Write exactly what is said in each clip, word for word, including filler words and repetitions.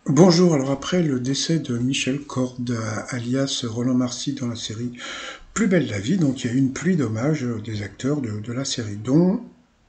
Bonjour, alors après le décès de Michel Corde, alias Roland Marcy dans la série Plus belle la vie, donc il y a eu une pluie d'hommages des acteurs de, de la série, dont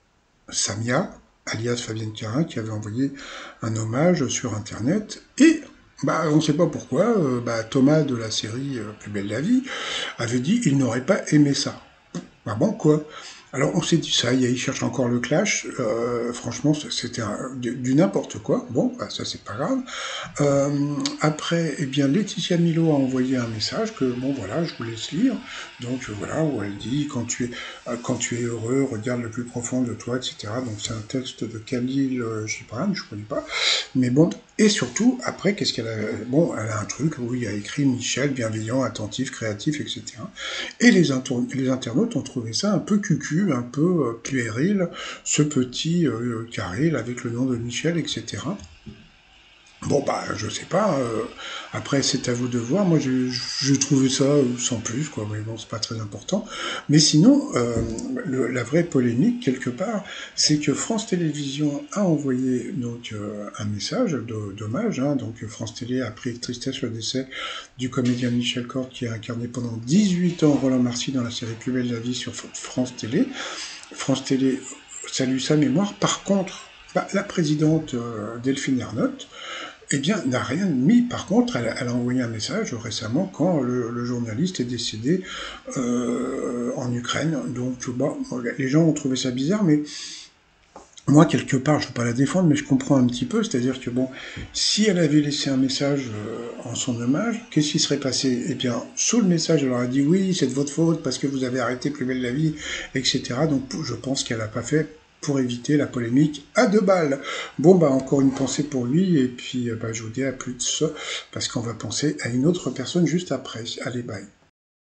Samia, alias Fabienne Carin, qui avait envoyé un hommage sur Internet, et bah, on ne sait pas pourquoi, euh, bah, Thomas de la série euh, Plus belle la vie avait dit il n'aurait pas aimé ça. Bah bon, quoi. Alors on s'est dit ça, il cherche encore le clash. Euh, franchement, c'était du, du n'importe quoi. Bon, bah, ça c'est pas grave. Euh, après, eh bien, Laetitia Milo a envoyé un message que bon voilà, je vous laisse lire. Donc euh, voilà, où elle dit quand tu es euh, quand tu es heureux, regarde le plus profond de toi, et cetera. Donc c'est un texte de Khalil euh, Gibran, je connais pas. Mais bon, et surtout, après, qu'est-ce qu'elle a Bon, elle a un truc où il y a écrit Michel, bienveillant, attentif, créatif, et cetera. Et les, les internautes ont trouvé ça un peu cucu, un peu euh, puéril, ce petit euh, carré avec le nom de Michel, et cetera. Bon, bah, je sais pas. Euh, après, c'est à vous de voir. Moi, j'ai j'ai trouvé ça euh, sans plus, quoi. Mais bon, c'est pas très important. Mais sinon, euh, le- la vraie polémique, quelque part, c'est que France Télévisions a envoyé donc euh, un message de- d'hommage. Hein. Donc, France Télé a pris tristesse le décès du comédien Michel Corde, qui a incarné pendant dix-huit ans Roland Marcy dans la série Plus belle la vie sur France Télé. France Télé salue sa mémoire. Par contre, bah, la présidente euh, Delphine Ernotte, eh bien, n'a rien mis. Par contre, elle, elle a envoyé un message récemment quand le, le journaliste est décédé euh, en Ukraine. Donc, bon, les gens ont trouvé ça bizarre, mais moi, quelque part, je ne veux pas la défendre, mais je comprends un petit peu. C'est-à-dire que, bon, si elle avait laissé un message euh, en son hommage, qu'est-ce qui serait passé? Eh bien, sous le message, elle aurait dit oui, c'est de votre faute parce que vous avez arrêté Plus belle la vie, et cetera. Donc, je pense qu'elle n'a pas fait pour éviter la polémique à deux balles. Bon, bah, encore une pensée pour lui, et puis, bah, je vous dis à plus de ça, parce qu'on va penser à une autre personne juste après. Allez, bye.